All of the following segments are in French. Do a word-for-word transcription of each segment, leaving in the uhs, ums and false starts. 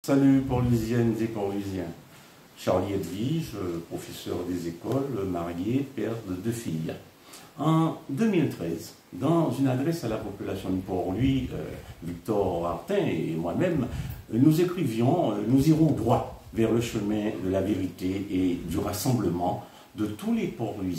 Salut Port-Louisiennes et Port-Louisiens. Charlie Edwige, professeur des écoles, marié, père de deux filles. En deux mille treize, dans une adresse à la population de Port-Louis, euh, Victor Artin et moi-même, nous écrivions « Nous irons droit vers le chemin de la vérité et du rassemblement de tous les Port-Louisiens ».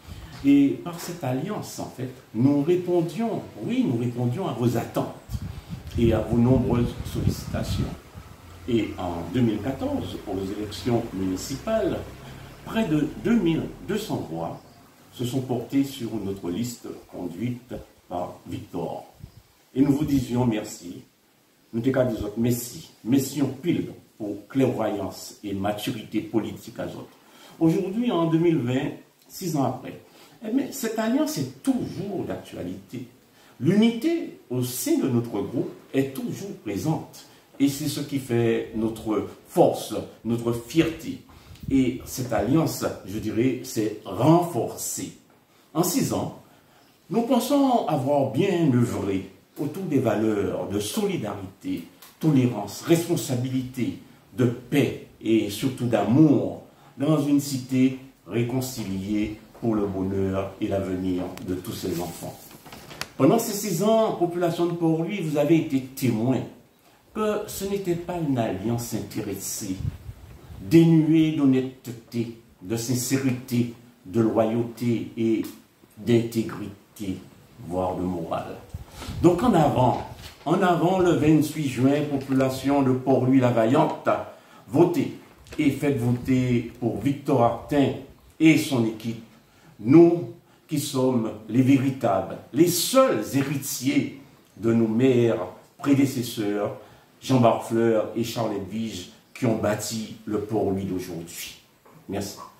Et par cette alliance, en fait, nous répondions, oui, nous répondions à vos attentes et à vos nombreuses sollicitations. Et en deux mille quatorze, pour les élections municipales, près de deux mille deux cents voix se sont portées sur notre liste conduite par Victor. Et nous vous disions merci. Nous te cas des autres merci. Merci en pile pour clairvoyance et maturité politique à autres. Aujourd'hui, en deux mille vingt, six ans après, eh bien, cette alliance est toujours d'actualité. L'unité au sein de notre groupe est toujours présente. Et c'est ce qui fait notre force, notre fierté. Et cette alliance, je dirais, s'est renforcée. En six ans, nous pensons avoir bien œuvré autour des valeurs de solidarité, tolérance, responsabilité, de paix et surtout d'amour dans une cité réconciliée pour le bonheur et l'avenir de tous ses enfants. Pendant ces six ans, population de Port-Louis, vous avez été témoins que ce n'était pas une alliance intéressée, dénuée d'honnêteté, de sincérité, de loyauté et d'intégrité, voire de morale. Donc en avant, en avant le vingt-huit juin, population de Port-Louis-la Vaillante, votez et faites voter pour Victor Artin et son équipe, nous qui sommes les véritables, les seuls héritiers de nos mères prédécesseurs, Jean Barfleur et Charles Edwige, qui ont bâti le Port-Louis d'aujourd'hui. Merci.